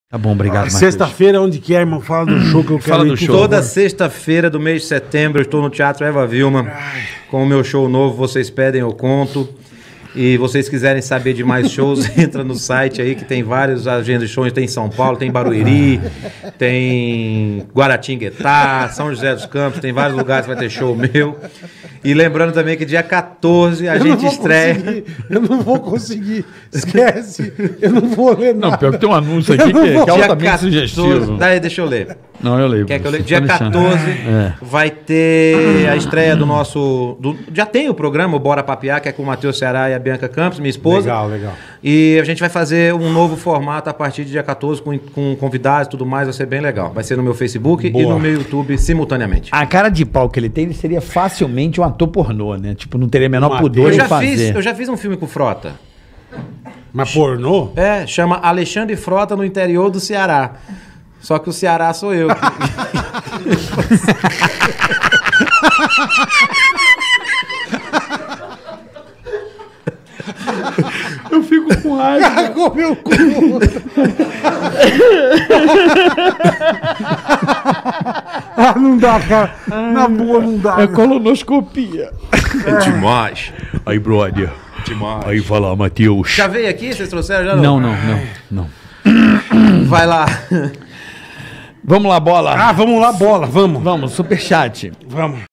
Tá bom, obrigado, Matheus. Sexta-feira, onde quer, irmão, fala do show que eu quero. Fala do ir, show. Toda sexta-feira do mês de setembro eu estou no Teatro Eva Vilma com o meu show novo, Vocês Pedem, Eu Conto. E vocês quiserem saber de mais shows, entra no site aí que tem vários agendas de shows. Tem em São Paulo, tem em Barueri, tem Guaratinguetá, São José dos Campos, tem vários lugares que vai ter show meu. E lembrando também que dia 14 a gente estreia. Eu não vou conseguir. Esquece. Eu não vou ler nada. Não, pior que tem um anúncio aqui que é altamente sugestivo. Daí, deixa eu ler. Não, eu leio. Quer que eu leia? Dia 14 vai ter a estreia do nosso... já tem o programa, o Bora Papiar, que é com o Matheus Ceará e a Bianca Campos, minha esposa. Legal, legal. E a gente vai fazer um novo formato a partir de dia 14 com convidados e tudo mais, vai ser bem legal. Vai ser no meu Facebook e no meu YouTube simultaneamente. A cara de pau que ele tem, ele seria facilmente um ator pornô, né? Tipo, não teria a menor pudor em fazer. Eu já fiz um filme com o Frota. Mas pornô? Chama Alexandre Frota no interior do Ceará. Só que o Ceará sou eu. Eu fico com raiva. Cagou meu cu. Não dá, cara. Na boa, não dá. É colonoscopia. É demais. Aí, brother. Demais. Aí, fala, Matheus. Já veio aqui? Vocês trouxeram? Já Não. Vai lá. Vamos lá, bola. Vamos lá, bola. Vamos. Vamos, superchat. Vamos.